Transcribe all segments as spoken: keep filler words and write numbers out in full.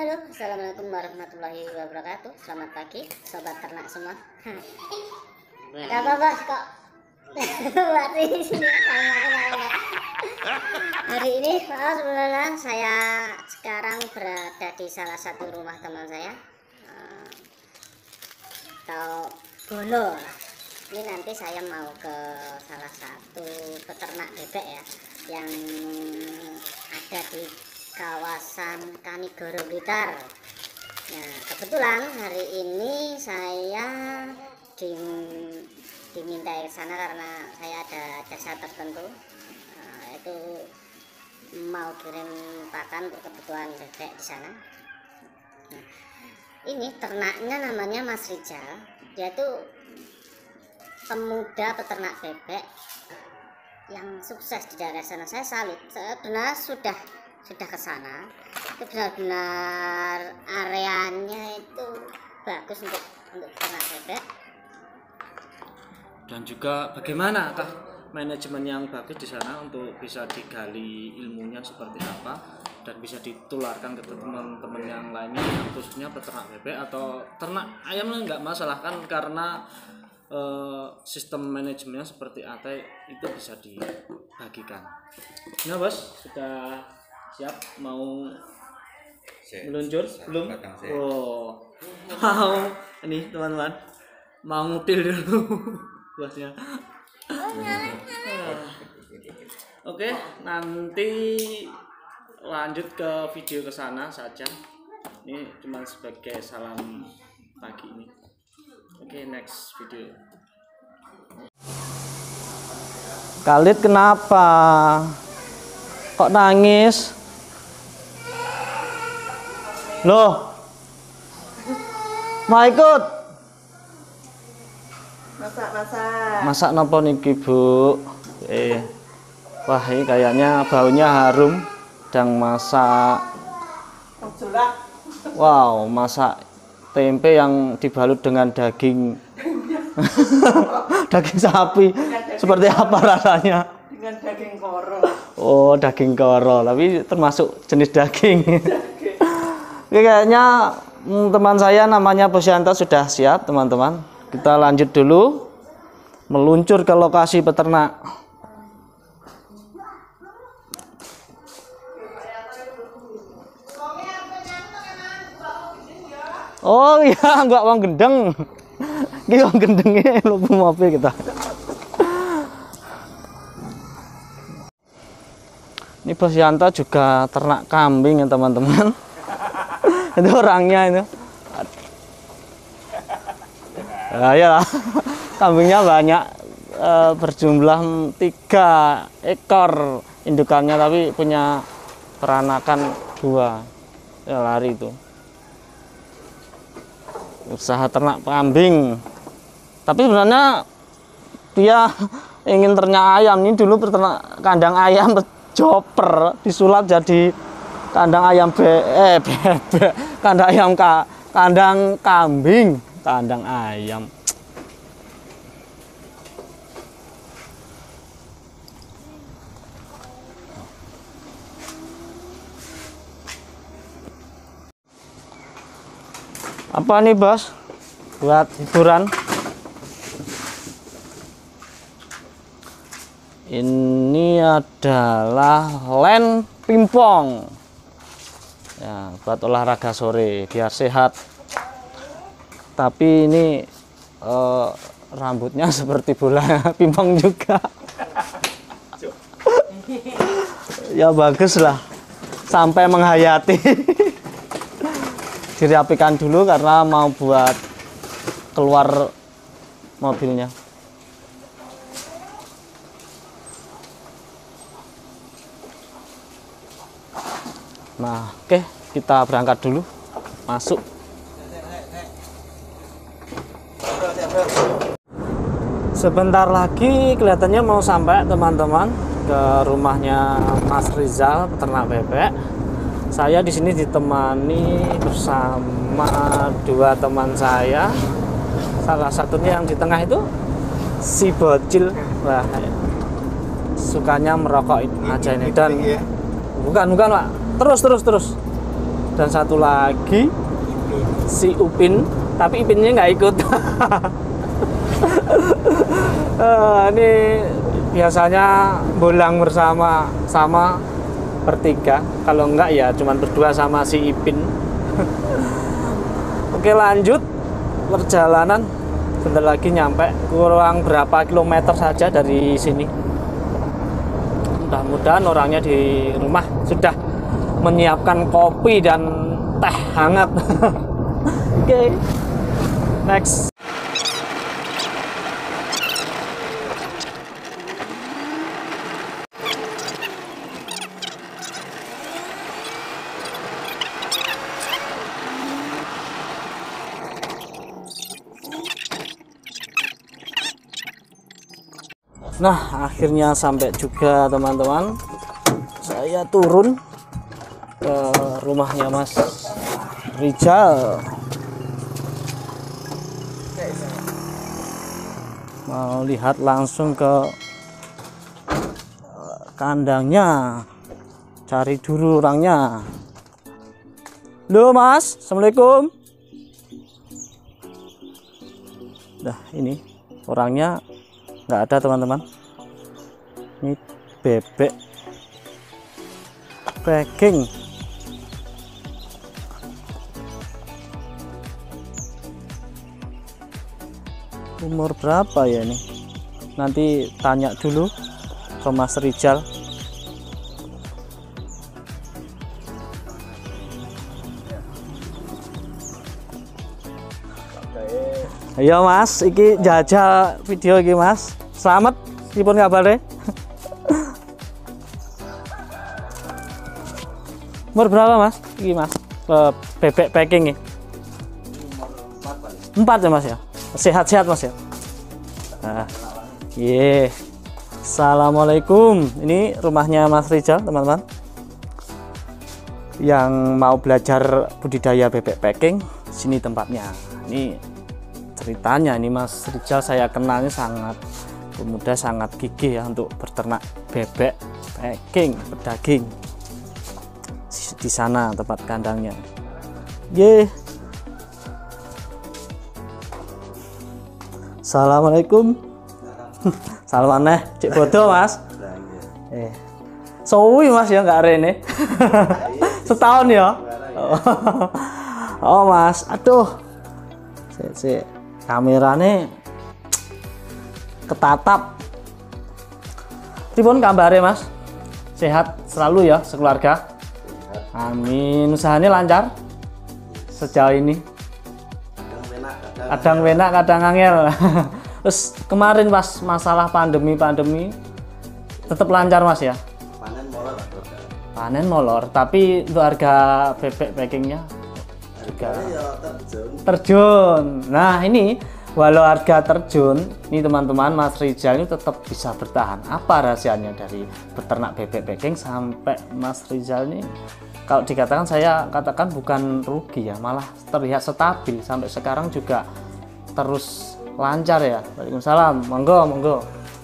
Halo, assalamualaikum warahmatullahi wabarakatuh. Selamat pagi, sobat ternak semua. Gak apa-apa kok. Hari ini, hari ini oh, sebenarnya saya sekarang berada di salah satu rumah teman saya. Atau Bolo. Ini nanti saya mau ke salah satu peternak bebek ya, yang ada di kawasan Kanigoro Blitar. Nah, kebetulan hari ini saya dim, dimintai ke sana karena saya ada jasa tertentu, nah, itu mau kirim pakan untuk kebutuhan bebek di sana. Nah, ini ternaknya namanya Mas Rizal. Dia tuh pemuda peternak bebek yang sukses di daerah sana. Saya salut. Sebenarnya sudah sudah ke sana. Itu benar-benar areanya itu bagus untuk untuk peternak bebek. Dan juga bagaimana kah manajemen yang bagus di sana untuk bisa digali ilmunya seperti apa dan bisa ditularkan ke teman-teman yang lainnya, khususnya peternak bebek atau ternak ayam. Nggak masalah kan, karena Uh, sistem manajemennya seperti apa itu bisa dibagikan. Nah bos, sudah siap mau meluncur belum? Oh, mau ini teman-teman mau ngutil dulu bosnya. Oke, nanti lanjut ke video ke sana saja. Ini cuma sebagai salam pagi ini. Oke, okay, next video. Khalid kenapa? Kok nangis? Loh, mau ikut? Masak-masak. Masak nopo niki Bu? Eh, wah ini kayaknya baunya harum. Sedang masak. Wow, masak tempe yang dibalut dengan daging daging sapi. Seperti apa rasanya? Dengan daging koro. Oh, daging koro, tapi termasuk jenis daging. Oke, kayaknya teman saya namanya Posyanto sudah siap, teman-teman. Kita lanjut dulu meluncur ke lokasi peternak. Oh iya, enggak uang gendeng. Iki uang gendenge lupa mobil kita. Ini Posyanto juga ternak kambing ya teman-teman. Itu orangnya itu. Nah, ya, kambingnya banyak, e, berjumlah tiga ekor indukannya, tapi punya peranakan dua. Ya, lari itu. Usaha ternak kambing, tapi sebenarnya dia ingin ternak ayam. Ini dulu peternak kandang ayam joper disulap jadi kandang ayam be eh bebek kandang ayam ka kandang kambing kandang ayam. Apa nih bos buat hiburan? Ini adalah len pimpong ya, buat olahraga sore biar sehat. Tapi ini eh, rambutnya seperti bola pimpong juga. Ya bagus lah, sampai menghayati. Dirapikan dulu karena mau buat keluar mobilnya. Nah, oke, kita berangkat dulu. Masuk. Sebentar lagi kelihatannya mau sampai teman-teman ke rumahnya Mas Rizal, peternak bebek. Saya di sini ditemani bersama dua teman saya. Salah satunya yang di tengah itu si bocil. Wah, sukanya merokok aja ini. Dan bukan bukan Pak. Terus terus terus. dan satu lagi si Upin, tapi Ipinnya nggak ikut. Eh, ini biasanya bolang bersama sama bertiga, kalau enggak ya cuman berdua sama si Ipin. Oke, lanjut perjalanan, bentar lagi nyampe, kurang berapa kilometer saja dari sini. Mudah-mudahan orangnya di rumah sudah menyiapkan kopi dan teh hangat. Oke, next. Nah, akhirnya sampai juga teman-teman. Saya turun ke rumahnya Mas Rijal. Mau lihat langsung ke kandangnya. Cari dulu orangnya. Halo Mas, Assalamualaikum. Nah, ini orangnya nggak ada teman-teman. Ini bebek packing. Umur berapa ya ini? Nanti tanya dulu ke Mas Rijal. Ayo Mas, iki jajal video iki Mas. Selamat, pripun kabare? Umur berapa Mas? Iki Mas, bebek packing nih. Empat ya Mas ya. Sehat-sehat Mas ya. Nah, yeah. Assalamualaikum. Ini rumahnya Mas Rijal teman-teman. Yang mau belajar budidaya bebek packing, sini tempatnya. Ini ceritanya, ini Mas Rijal saya kenalnya sangat pemuda, sangat gigih ya untuk berternak bebek packing, pedaging. Di sana tempat kandangnya. Ye. Assalamualaikum. Salam aneh, cek bodoh Mas. Eh. Suwi Mas ya nggak rene. Setahun ya. Oh Mas, aduh. Si, si kamerane ketatap. Pripun kabare Mas? Sehat selalu ya sekeluarga? Amin. Usahanya lancar sejauh ini? Kadang enak, kadang angel. Terus kemarin pas masalah pandemi-pandemi tetap lancar Mas ya? Panen molor. Panen molor, tapi untuk harga bebek packingnya juga terjun. terjun. Nah ini walau harga terjun, ini teman-teman Mas Rijal ini tetap bisa bertahan. Apa rahasianya dari beternak bebek packing sampai Mas Rijal ini, kalau dikatakan saya katakan bukan rugi ya, malah terlihat stabil sampai sekarang juga terus lancar ya. Waalaikumsalam, monggo monggo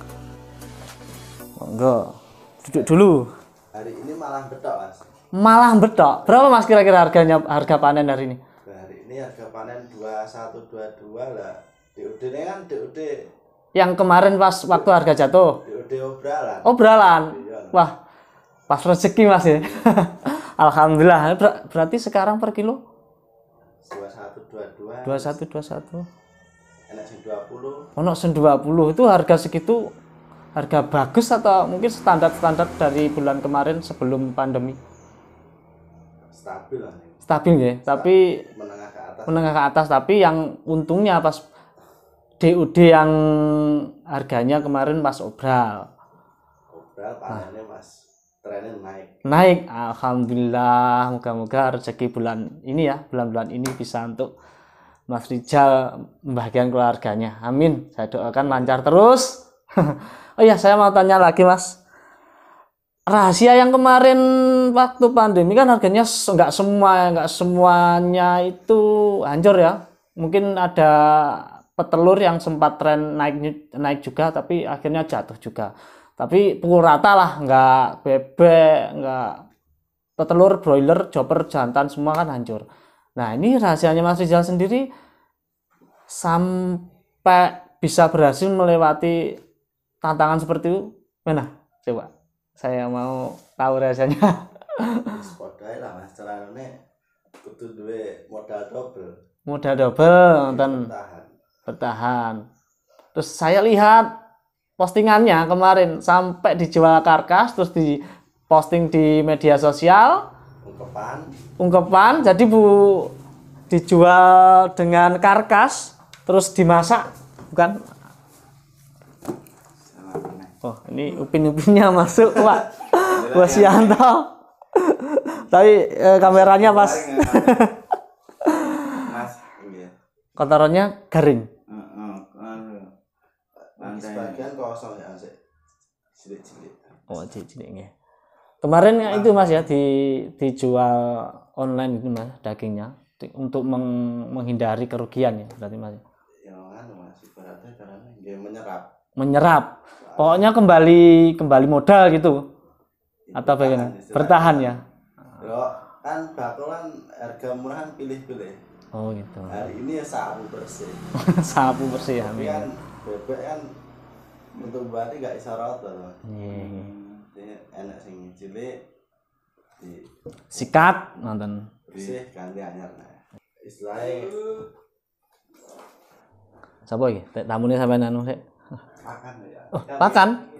monggo duduk dulu. Hari ini malah betok Mas. Malah betok. Berapa Mas kira-kira harganya, harga panen hari ini? Hari ini harga panen dua satu dua dua lah. D U D-nya kan D U D. Yang kemarin pas waktu harga jatuh. D U D obralan. Obralan. Iya. Wah, pas rezeki Mas ya. Alhamdulillah. Ber- berarti sekarang per kilo dua satu dua dua. dua satu dua satu. Enak sing dua puluh. Ono sen dua puluh. Itu harga segitu harga bagus atau mungkin standar-standar dari bulan kemarin sebelum pandemi? Stabil lah. Stabil ya, tapi Menengah ke atas. menengah ke atas, tapi yang untungnya pas D U D yang harganya kemarin pas obral. Obral panennya Mas. Trennya naik. Naik, alhamdulillah. Moga-moga rezeki bulan ini ya, bulan-bulan ini bisa untuk Mas Rijal membahagiakan keluarganya. Amin. Saya doakan lancar terus. Oh iya, saya mau tanya lagi Mas. Rahasia yang kemarin waktu pandemi kan harganya nggak semua, nggak semuanya itu hancur ya. Mungkin ada petelur yang sempat tren naik naik juga, tapi akhirnya jatuh juga. Tapi pukul rata lah, nggak bebek, nggak petelur, broiler, chopper, jantan semua kan hancur. Nah, ini rahasianya Mas Rizal sendiri sampai bisa berhasil melewati tantangan seperti itu. Mana? Coba. Saya mau tahu rahasianya. Wis padha ae lah Mas, carane kudu duwe modal double. Modal double dan Bertahan. bertahan. Terus saya lihat postingannya kemarin sampai dijual karkas, terus di posting di media sosial, Ungkepan ungkepan, jadi Bu dijual dengan karkas terus dimasak, bukan? Oh, ini upin-upinnya masuk, Pak. Bos Yanto. Tapi eh, kameranya pas. Mas, iya. Kotorannya garing. Heeh, anu. Nanti sebagian kosong ya sih. Cilik-cilik. Oh, cilik nggih. Kemarin ya itu Mas ya di dijual online itu Mas dagingnya di- untuk meng- menghindari kerugian ya berarti Mas. Ya anu Mas, ibaratnya karena dia menyerap. Menyerap. Pokoknya kembali kembali modal gitu atau Bertahan bagaimana? istilahnya. Bertahan ya. Yo, kan bakulan harga murahan pilih-pilih. Oh gitu. Hari ini ya sapu bersih. Sapu bersih ya. Tapi kan bebek kan untuk berarti gak bisa rata loh. Iya. Jadi enak sing cilik di Sikat nonton. bersih ganti anyar nah. Istilahnya Sapa iki? Tek tamune sampean anu sik. makan ya. Oh, pakan.